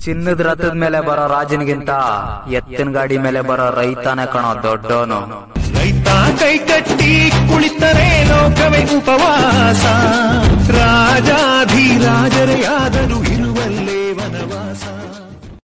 ಚಿನ್ನದ ರಥದ ಮೇಲೆ ಬರೋ ರಾಜನಿಗಿಂತ ಎತ್ತಿನ ಗಾಡಿ ಮೇಲೆ ಬರೋ ರೈತಾನೆ ಕಣೋ ದೊಡ್ಡೋನು. ರೈತ ಕೈ ಕಟ್ಟಿ ಕುಳಿತರೆ ಲೋಕವೇ ಉಪವಾಸ, ರಾಜಾಧಿರಾಜರೆಯ